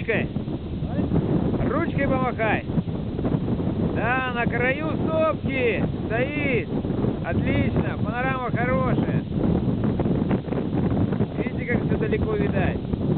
ручкой. Ручкой помахай. Да, на краю сопки стоит. Отлично, панорама хорошая. Видите, как все далеко видать.